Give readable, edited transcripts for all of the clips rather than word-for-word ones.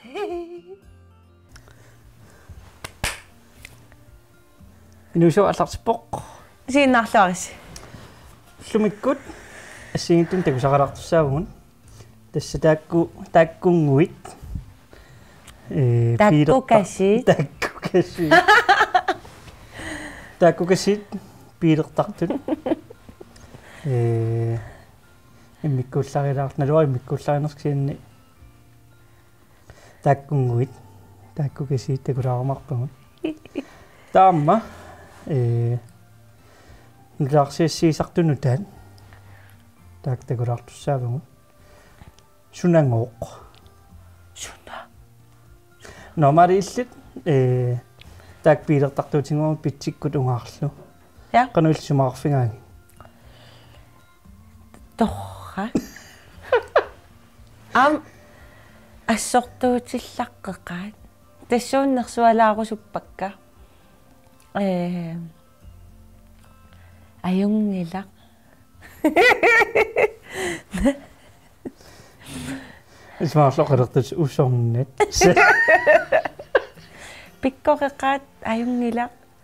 Nu så аллартиппоq. Siinnaarluaris. Slumikkut assiingtun takusaqalartussaagun. Tassa taakkunguit. Takkukassit. Takkukassit. Takkukassit piilertartut. Immikkuullarilaarnaluari immikkuullarinerskiinni. Taakkunguit. Takkukassit takulaarumarpagut. Taamma nulaarsiassiisartunutaan taaktakulaartussaavugu sunangooq Suna. normaalillit taakpiilertartuutiнгуум питсиккут унгаарлу Ja. qanuilsumaarfingaagi Torra. Assortuutillaqqeqaat. Tassuunnersualaarusuppakka. Ajungila. ismaarloqalertus usornat Pikkoreqaat ajungila.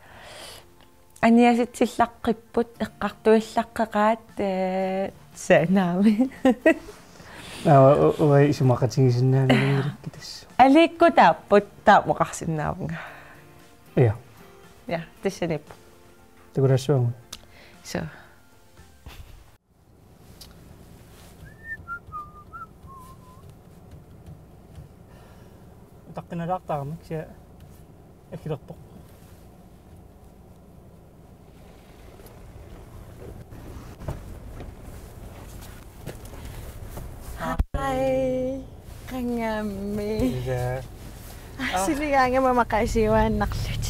Aniasitsillaqqipput eqqartuillaqqeqaat saanaami. ой исумақатигисиннаангалунгилаккитас Alikkutaapput taapmoqarsinnaavunga. я Ja, tassanip. такулассуагу So. таққиналаартарамик ся акилерпоқ Hi. Kangami. я Silianga mamakaisiwaannarlut.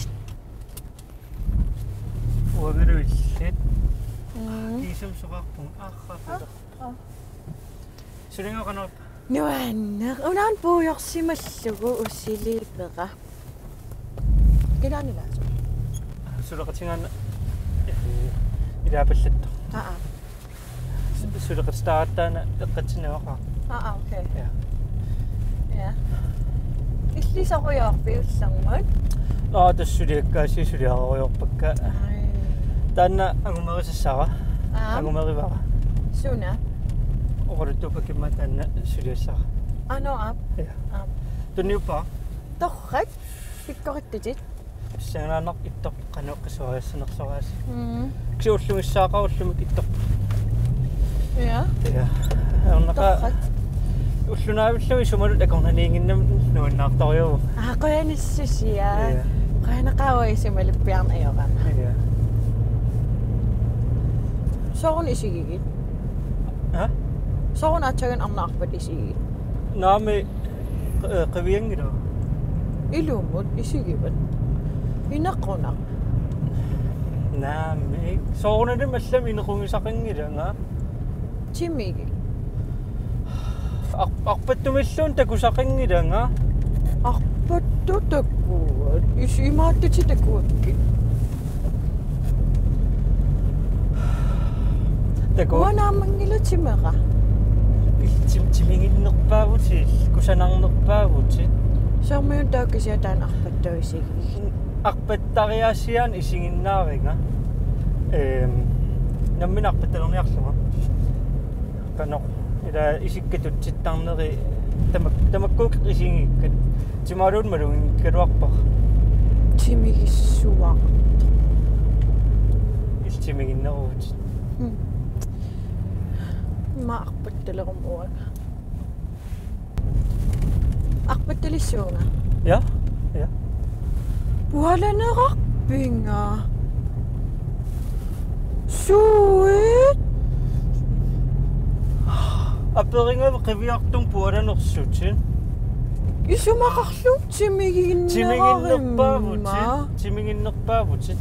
уангалуиллит кисумсоқарпун ааххаппа сулингоқанерп Nuanner. Unaan puujorsimallugu ussiliipeqa. Kilaanilaasu. сулеқатингаана илаапаллатто Ah. сулеқатстаартаана эққатсинаваqa Ah, okay. Ja. Ja. Illisarujorpiullermut. тассулиаккааси сулиаруйорпакка Ai. таанна агумерисассара агумеривара Suna. оқалуттупаккимма таанна сулиассара Ano ap. я тунниуппа Torrat. Pikkorittutit. сианаанер иттор канеққисуариассанерсораас ксиуллумиссаақаруллумик иттор Ja. я ернақа Torrat. уллунаавиллуи сумалут акорнаниингиннам нуаннаартариу Ah, qoyanissusia. Ja. Qoyanaqaawaisimалуппиарна ajorama. я Sorun isigigit. ха Sorun atagan arnaarpat isigigit. наами қавиангилу Ilumut isigivat. Inaqqunaq. наами соорнали маллами инеқунгисақингиланга Timigi. арпаттумиллуун такусақингиланга Arpattu takkuat. Isimaattuti takkuakki. таку Uanaamangila timera. тимингиннерпаавутил кусанарнерпаавутит Sarmiun taakkisia taan arpattu isigigit. арпаттариаасиан исигиннааринга наммин арпатталерниарлуга канеқ ила исиккатутситтарнери тамаккук исигиккат тималуун малугин калуарпар Timigissuaq. тимингиннерувутит Ma arpattalerum uana. Arpattalissuunga. я я Pualanerarpinga. Suit. аперингав қивиартум пуаланерсутин Isumaqarlu тимингиннерпаавутит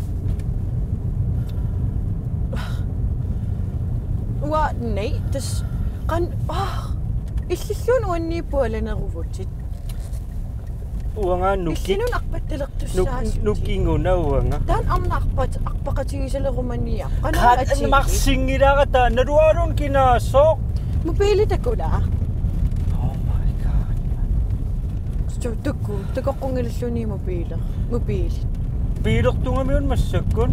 Wa nei tas qan illilluun uanniipualaneruvutit. уангаа нукки Illinun arpattaleqtussaas. нуккингунауанга Taan arnarpat arpaqatigisalerumania. кат марсингиларата налуалун кинаассоо Mobiili takula. oh my god tukku takoqqungilluuni mobiil Piilertungamiun massakkun.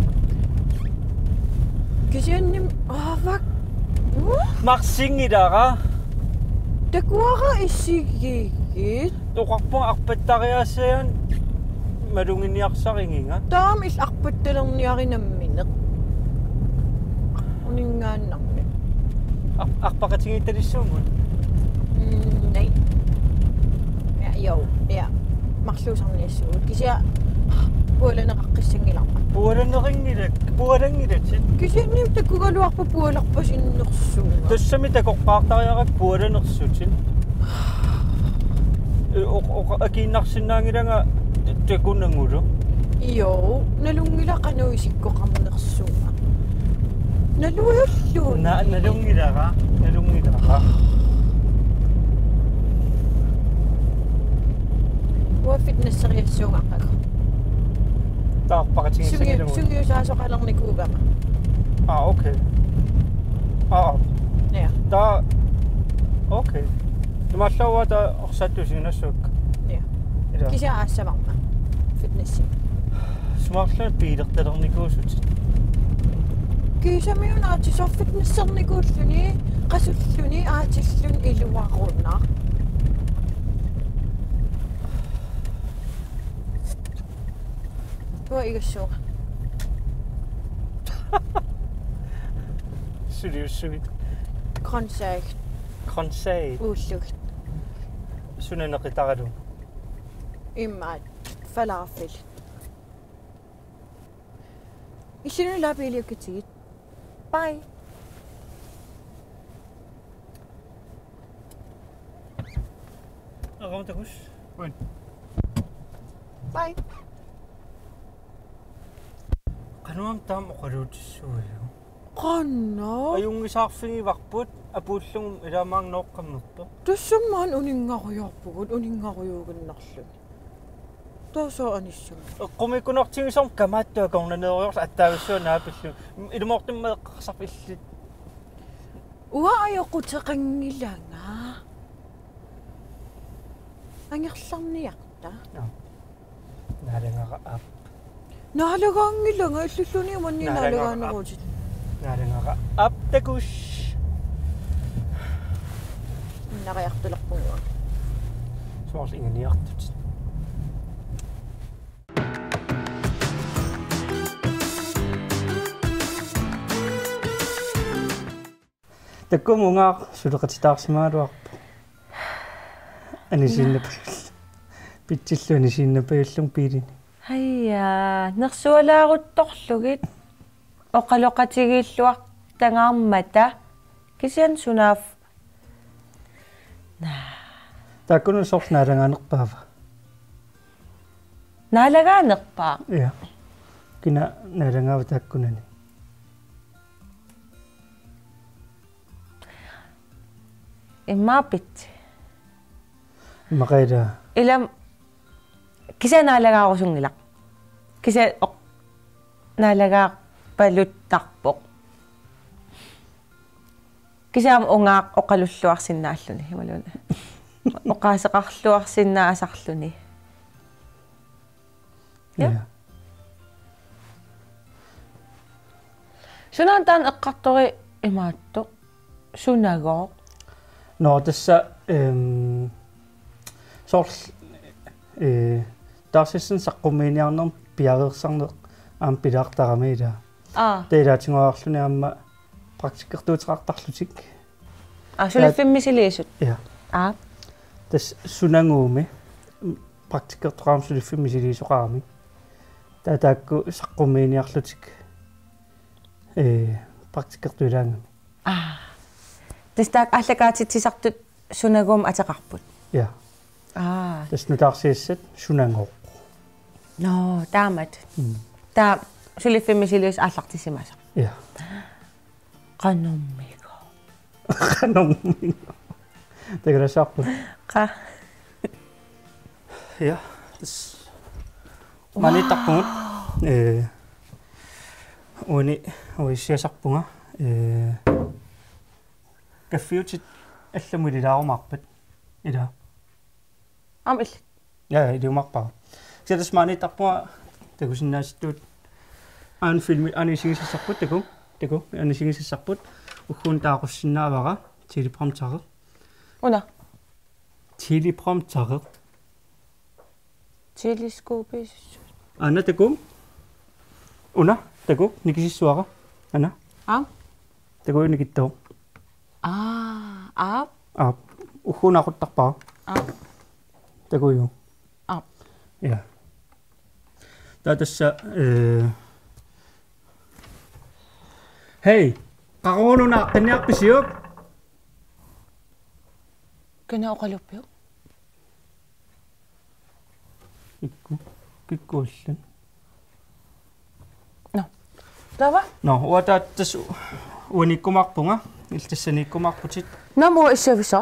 kisiannim aavak Marsingidaqa. takuara issigigit Tuqarpun arpattariassaan malunginiarsaringinga. taam is arpattalerniarinammineq uningaannarmi Arpaqatingitalissuungut. nei ja marluusarniassugut kisia pualaneqaqqissangilarpa Pualanneringilak. kisiannim takkugaluarpa pualarpasinnersuuga Tussami takoqqaartariarak pualanersutin. Akiinnarsinnaangilanga takunangulu. iyo nalungilaqanuisikkoqarnersuuga naluulluun Nalungidaqa. wa fitnesseriassuungaqaga Taarpaqatingitsangilangut. sungiusaasoqalernikuugama Okay. ja Ta okay. Tumallawa orsattusignassuuk. ja Ila. kisia aassavарма fitnessi Sumarlan piilertalernikuusut. kisamiun aatisor fitnessernikuulluni qasulluni aatillun iluaruunnar tuo igassuuqa Suliussugit. konsaagt Konsei. uullugt Sunaneqitaralu. immaat falafel isinu laapiliukkitigit bye Aqamtakus. Wan. bye Qanuam taam oqaluutissuuyu. qanna Ajungisaarfingivarput apuullungum ilaamaangnoqqammertu. tassummaan uningaruyorpugut uningaruyuuginnarluni taasoo anissum Qumikunortingisorm kamaattua kornaneeriors attaavissuunaapillu. Ilumortimmeeqqarsarpillit. ua ajoquteqangilanga angерlarniarta Naalangara app. naalagaangilanga illulluni manni naalagaaneruutit Naalangara app takus. nariartulerpunga Sumarl inganiartut. Takkumungaaq suleqatitaarsimaaluarpu. Anisinnapill. Pitsillu anisinnapiullum piilini. Hayya, nersualaarutorlugit oqaloqatigilluaq tangaarmata kisian sunaaf Takkunu sorl naalangaanerpaava. naalagaanerpaa Ja. Kina naalangaava takkunani. immaapit Maqaida. ilam kisia naalagaarusunngilaq kisia naalagaaqpaluttarpoq kisiam ungaaq oqalulluarsinnaalluni himaluna oqaaseqarluarsinnaasarluni Ja. sunantaan eqqartori imaatto sunagoo No tassa sorl tarsissan saqqummiiniarnerm piareersarneq aam pilaartaramiila. Teilaatingoarluni aamma praktikkertuuteqartarlutik. Suliffimisiliisut. Ja. Tas sunanguumi praktikkertoqaram suliffimisiliisoqarami. Taataakku saqqummiiniarlutik praktikkertuulaangami. Tastaak allakaatitsisartut sunagum ateqarput. Ja. Tas nutaarsiissat sunangooq. No, taamat. Ta suliffimisiliis allartisimasa. Ja. Qanummiko. Qanummiko. Tegrasarput. Qa. Ja. Tas manitarpungut. Uni uissiasarpunga. Kaffiutit алламулилаарумаарпат ила Am illit. Ja, det er markbar. Så det smart ikke på det kunne sådan støt. En film en singe saput det kunne en singe saput og kun der også sinavara til prompter. Una. Til prompter. Teleskopis. Anna det kunne. Una det kunne nikisi suara. Anna. Det kunne ikke dog. Ab. Og kun har godt bare. Det kunne jo. Ja. Der er det så Hey, karoon na kanya pisiyok. Kena okalupyo. Ikko sen. No. Dava? No, wata tas wani kumakpunga. Iltasani kumakputit. No mo isevisa.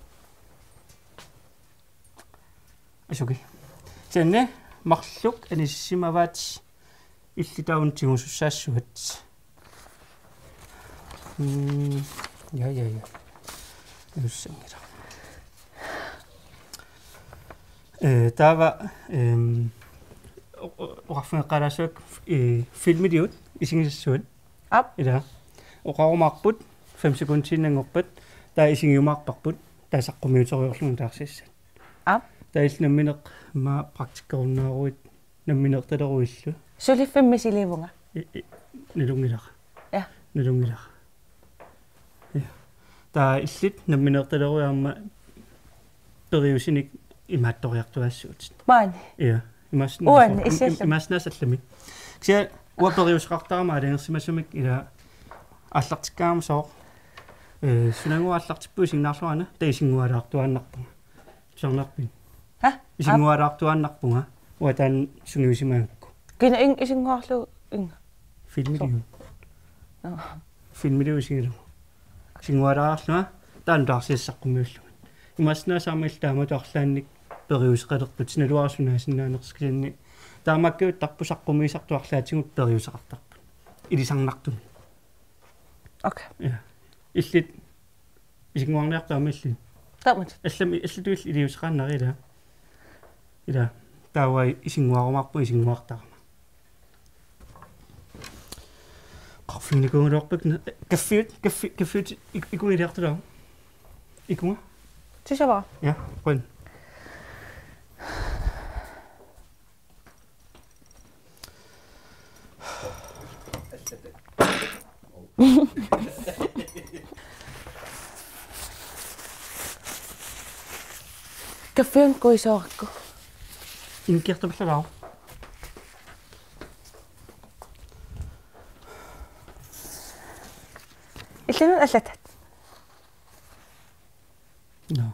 Asuki. Tenne maqlluk anissimavat illitaun tingusussaassuhat. Ja. Jussangira. Der var orafun qarasuk filmidiut isingissuut. Ab. Ida. Oqarumarput 5 sekundinangorpat taa isingiumarparput taasaqqumiutoriorlungu taarsissat. Ab. Tailnammineq ma praktikkornaaruit nammineqtaleruillu. Sulifimmisilivunga. Nilungilaq. Ja. Nilungilaq. Ja. Der illit nammineqtaleruarma periusinik imaattoriartuassuut. Maani. Ja. Uan issallam. Imasnaasallami. Ksia uaperiusqartarama alangersimasumik ila аллартиккаама соо сунангуаллартиппу сигнаарсуана таисингуалаартуааннарпунга сорнарпин исингуалаартуааннарпунга уатаан сунгиусимаагакку Kena ing isingorlu ing. фильмилиу фильмилиу сигилу сингуалаарлуа таан таарсиассаққумиуллуган имаснаа таама таарлаанник периусеқалерпут синалуарсунаасиннаанерскилинни таамаккиут тарпусаққумиисартуарлаатигут периусеқартарпут илисарнартун. Okay. Ja. Illit isingуарниартаамиллин. Tamut. Allami allituil iliusqaannarila. Ila taawai isingуарумарпу isingуартарма. Qaffinikunguloorpuk kaffiut ikuniliartulaa. Ikunga? Tisaba. Ja, quen. Kaffeen kuisoorku. Inkiertapallalaa. Illanun allatat. No.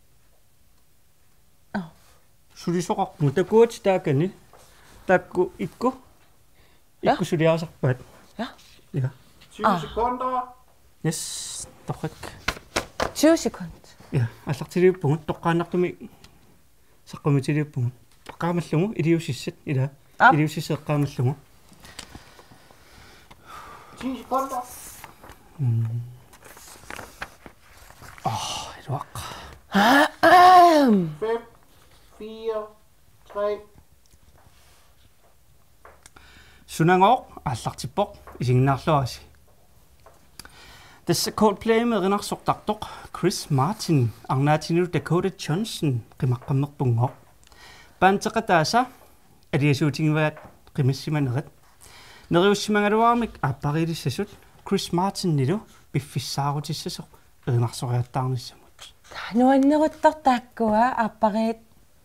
Sulisoqarpu takuut taakani. Takku ikku. Ikku suliaasarpaat. Ja. Ja. 20 sekunder. Yes, torrik. 20 sekund. Ja, аллартилиуппугут тоққааннартуми саққумитилиуппугут тоққаамаллугу илиусиссат ила илиусиссеэққаамаллугу 10 sekunder. илуаққа 5, 4, 3. сунангоо аллартиппоқ исигнаарлуаси Tässä Coldplay med rinarsortartoq Chris Martin arnaatinu Dakota Johnson qimaqqammerpungo. Panteqataasa aliasuutingivaat qimassimanerat. Neriussimangaluarmik aappariilissasut Chris Martin nilu piffissaarutissasoq rinarsoриаттаарnissamut. Nuanneruttartaakkua aappariit.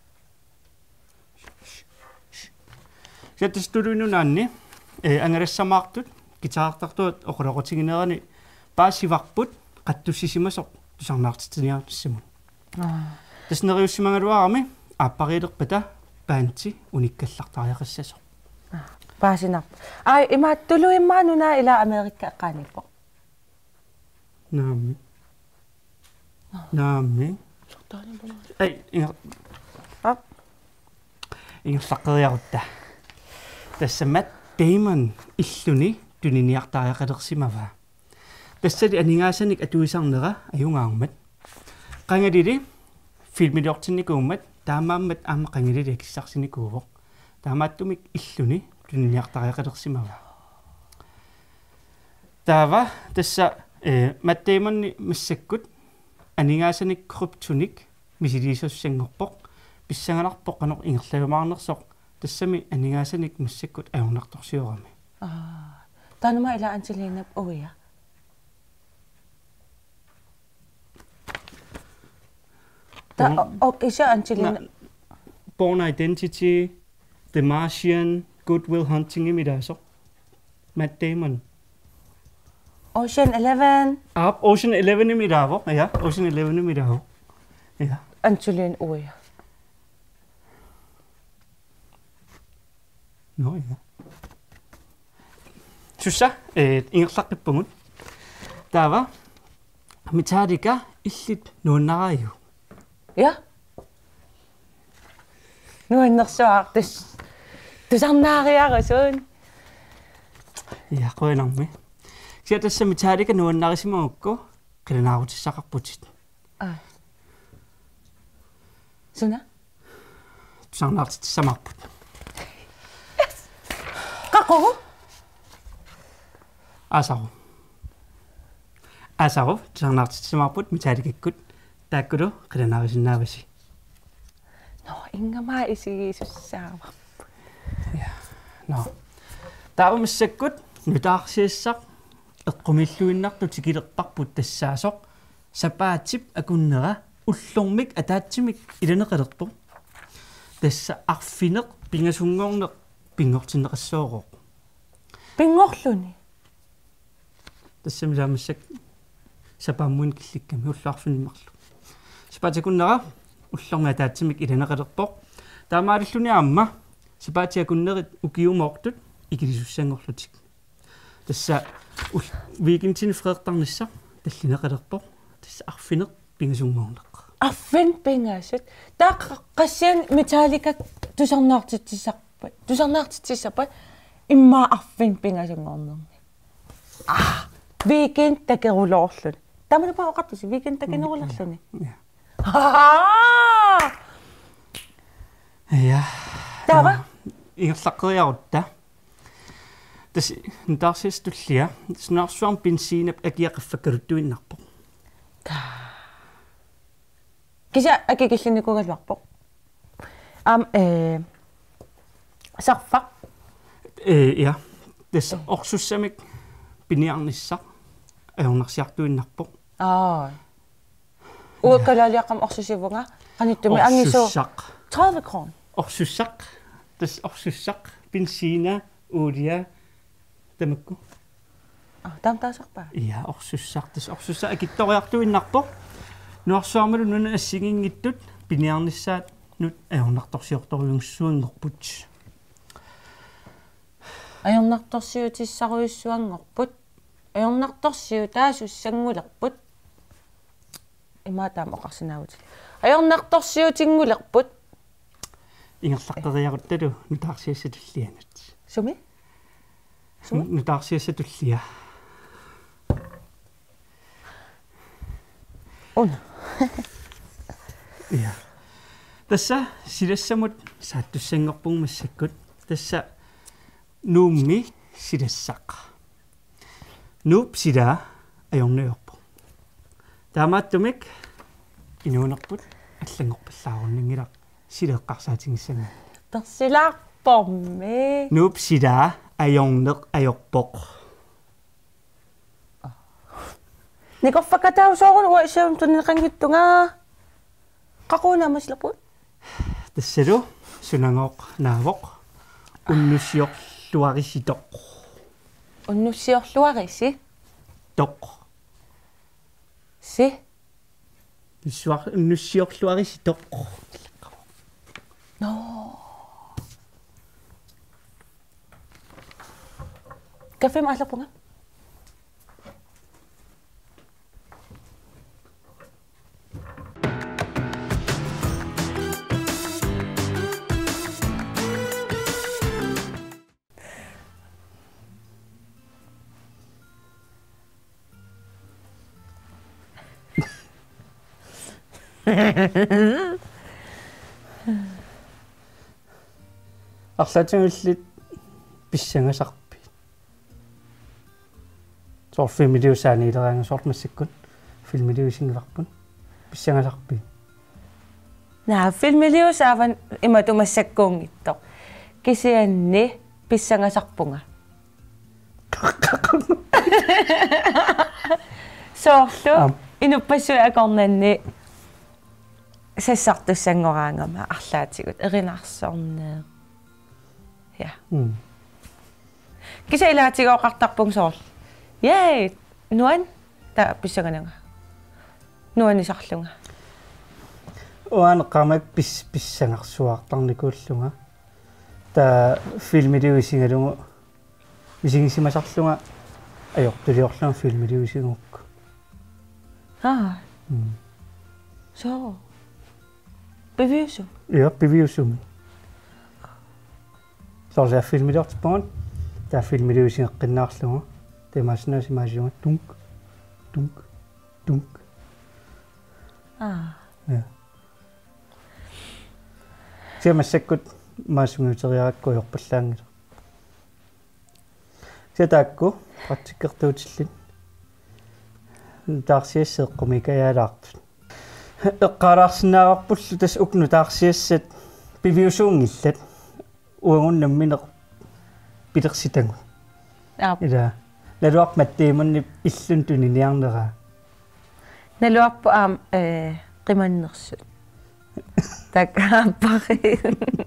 Jattistuluinunaanni angalassamaartut gitaartartuat oqoloqutiginerani paasivarput qattussisimasoq tusarnaartitiniartissamut. Tasneriussimangaluarmi aappariilerpata paanti unikkallartariaqassasoq. Paasinaq. Ai imaattuluimmaanuna ila Amerikka eqqaanippo. Naami. Ei, ingerlaqeriarutta. Tässä Matt Damon illuni tuniniartariaqalersimava. Tassali aningaassanik atuisarnera ajungaarmat. Qangalili filmiliortinnikuummat таамааммат аама qangilili киссарсиникууво таамааттумик иллуни тунниартариақалерсимава таава тасса маттеиманни массаккут анигаасаник круптуник мисилисуссангорпоқ писсангаларпоқ канеқ ингерлагумаарнерсоқ тассами анигаасаник массаккут аюрнарторсиорами Танма ила Анжелина уя. Is Angelina Born Identity, The Martian, Good Will Hunting imidaaso. Matt Damon. Ocean 11. Ocean 11 imidaavo. Ja, Ocean 11 imidaavo. Ja. Angelina uya. No, ja. Sussa, ingerlaqippungut. Taava mitaatika illit nuunnaraju. Ja. Nu er nok så det samme nariarison. Ja, qoinarmi. Sia tassa mitaatika nuunnarisimaukku qilanaarutisaqarputit. Suna? Tusannaartitissamarput. Qaqoru? Asaru tusannaartitissamarput mitaatikkikkut taakkulu qilanaarusinnaavasi. No, ingamaa isigisussaava. Ja. No. Taavamissakkut nutaarsiissaq eqqumilluinnartu tikilerparput tassaasoq sapaatip akunnera ullormik ataatsimik ilaneqalertu tassa arfineq pingasunngorneq pingortinneqassooqoq Pingorluni. тассамилаамассак сапааммуин килликками уллаарфиннимарлу сапаатикуннера уллорнга таатсимик иланеқалерпоқ таамааллуниаамма сапаатиакуннерит укиумоортут икилисуссангорлутик тасса викинтин фреертарнисса таллинеқалерпоқ тасса арфинеқ пингасунгоорнеқ Affin pingasut. Qassian Metallica tusarnaartitsissappat imma affin pingasungornerni. Weekend takeruloorlun. Tamana pa oqartusi weekend takeruloorluni. Ja. Tava? Ingerlaqeriarutta. Tas ntaarsiistullia snarsuarm bensiinap agiaqaffakkaluttuinnarpoq. Kisa akikillinikugalluarpoq. Sarfaq. Ja. Tas orsussamik piniarnissaq ajornarsiartuinnarpoq. Uukkalaliaqam orsusivunga qanittumi angisu 30 kron. Orsussaq. Tas orsussaq bensiina uulia tamakku. Tamtaasarpa. Ja, orsussaq tas orsussa akittoriartuinnarpoq. Nuarsuarmalu nuna assingingittut piniarnissaat nut ajornartorsiortoriungssuanngorput. Ajornartorsiutissaruyussuanngorput. Ajornartorsiu taasussangulerput. Imataam oqarsinaagut. Ajornartorsiutingulerput. Ingerlaqeriaruttalu nutaarsiassatullianut. Sumi? Nutaarsiassatullia. Ja. Tassa silassamut saattussanngorpungmassakkut tassa nuummi silassaq. Nuup sila ajorniorpo. Taamaattumik inuunerput аллангорпаллааруннингилақ силеэққарсаатингиссага. Tersilaarpormi. Nuup sila ajorneq ajorpoq. Nikorfakatausoorun uaissaum tunneqangittunga. Qaquunaamaslerput. Tassalu sunangooq naavoq unnussiorluarisitoq. Unnussiorluarisi. Toq. Si. Unnussiorluarisitoq. No. Kafem aslapunga. арлаатингуллит писсангасарпи сор филмилиусаани илераанга сортмассаккут филмилиусингиларпун писсангасарпи наа филмилиусааван има тумассаккуунгиттоқ кисианни писсангасарпунга соорлу инуппассуи акорнанни сассартуссангораангама арлаатигут эринаарсорнаа я кисаилаатигооқартарпун соорл яй нуан та писсаганага нуанисарлунга уан qamак писсангарсуаартарникууллунга та филмилиусингалугу исигисимасарлунга аёртулиорлун филмилиусингукку så beviser ja beviser så der filmilortspon der filmiliusingeqqinnaarlugu temaasnaasimaasiunga dunk dunk dunk ja siamassakut maasungnuteriarakku jorpallaangila setaakku pratikkertuutillin таарсиассеэккумикаяалаартут эққалаарсинаагарпуллу тас укну таарсиассат пивиусуунгиллат уангуннамминеқ пилерситангу ила налуарп маттиимунни иллун туниниарнера налуарпу қиманнерсут такааппари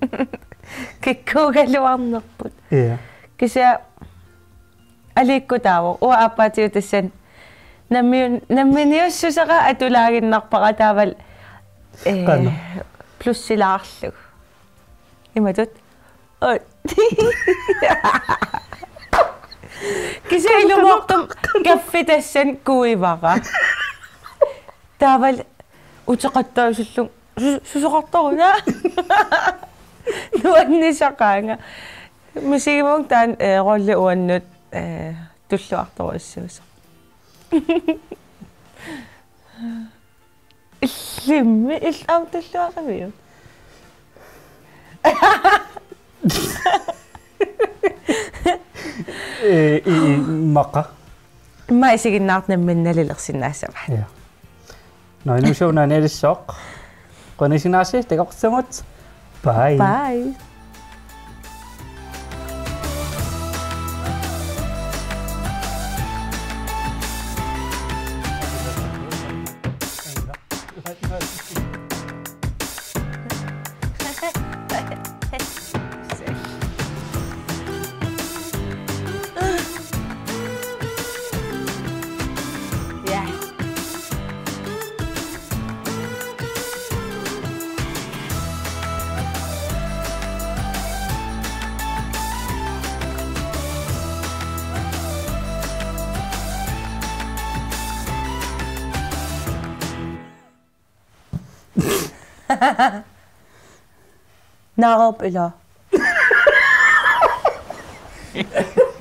киккугалуарнерпут я кися аликкутааву уа аппаатиу тассан намминиуссусера атулаагиннарпара таавал плюссилаарлуг иматут кисаилумоортум каффитассан куивара таавал утеқаттаусуллун сусоқарторуна нуаннисақаанга мусигимун таан ролли уаннут туллуарторуссуусо Иллимми иллаутуллуақавиу мақа маисигиннаартнамминналилерсинаассама я нойнусуунаанелиссооқ qonisiнааси текорсамут bye bye Naarup eller